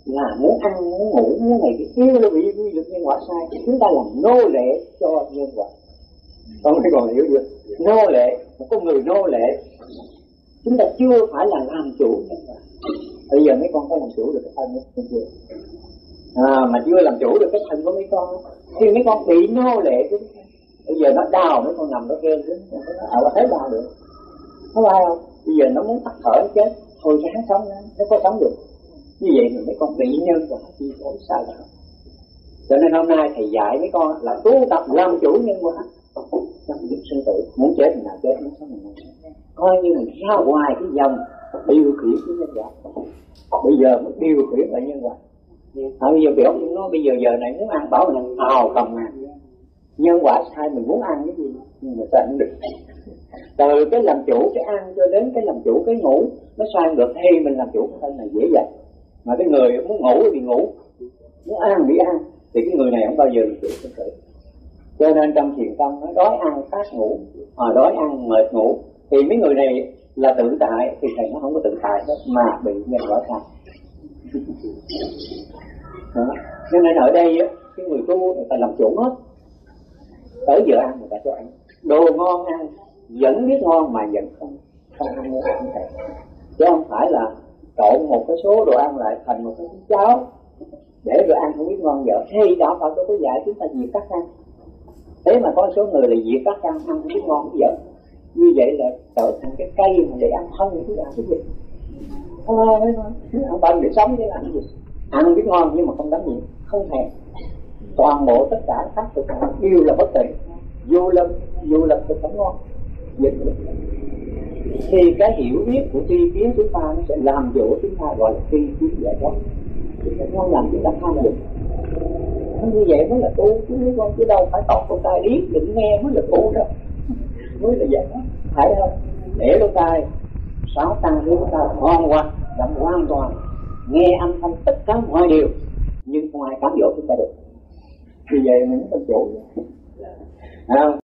là muốn ăn, muốn ngủ, muốn này cái kia nó bị quy luật nhân quả sai. Chúng ta làm nô lệ cho nhân quả. Con mới còn hiểu được. Nô lệ, một con người nô lệ. Chúng ta chưa phải là làm chủ nhân quả. Bây giờ mấy con có làm chủ được cái thân không chưa? Mà chưa làm chủ được cái thân của mấy con thì mấy con bị nô lệ chứ. Bây giờ nó đau, mấy con nằm nó kêu chứ, nó thấy đau được, có phải không? Bây giờ nó muốn tắt thở nó chết, thôi ráng sống nó có sống được. Như vậy thì mấy con bị nhân quả chi phối sai lầm. Cho nên hôm nay thầy dạy mấy con là tu tập làm chủ nhân quả trong lúc sinh tử. Muốn chết mình nào chết, muốn sống mình nào sống. Coi như mình ra ngoài cái dòng điều khiển của nhân quả. Bây giờ mới điều khiển lại nhân quả. Bây giờ biểu nó bây giờ này muốn ăn bảo mình ào không à. Nhân quả sai, mình muốn ăn cái gì nhưng mà sao không được. Từ cái làm chủ cái ăn cho đến cái làm chủ cái ngủ nó sai được, thì mình làm chủ cái thân này dễ dàng. Mà cái người muốn ngủ thì ngủ, muốn ăn thì ăn, thì cái người này không bao giờ làm chủ thân thể. Cho nên trong thiền tông nó đói ăn phát ngủ, đói ăn mệt ngủ, thì mấy người này là tự tại, thì thầy nó không có tự tại đó mà bị nhân quả sai. Cho nên ở đây cái người tu người ta làm chủ hết. Tới giờ ăn người ta cho ăn đồ ngon ăn, vẫn biết ngon mà vẫn không ăn nữa, không thể. Chứ không phải là trộn một cái số đồ ăn lại thành một cái cháo để rồi ăn không biết ngon dở. Thì đạo Phật tôi có dạy chúng ta diệt các ăn. Thế mà có số người là diệt các ăn không biết ngon dở. Như vậy là trở thành cái cây mà để ăn không biết ăn cái gì. Ăn bao để sống chứ làm gì. Ăn biết ngon nhưng mà không đánh gì, không thèm. Toàn bộ tất cả các thực phẩm đều là bất tịnh, dù là thực phẩm ngon. Thì cái hiểu biết của tri kiến chúng ta nó sẽ làm dỗ chúng ta, gọi là tri kiến giải thoát. Chúng không làm chúng ta tham dục. Như vậy mới là tu chứ mấy con, chứ đâu phải tọt con tai điếc đừng nghe mới là tu đâu, mới là giải thoát. Phải không? Để lỗ tai sáu tăng với chúng ta hoàn hoàn toàn nghe âm thanh tất cả mọi điều, nhưng không ai cám dỗ chúng ta được. Vì vậy mình không chủ.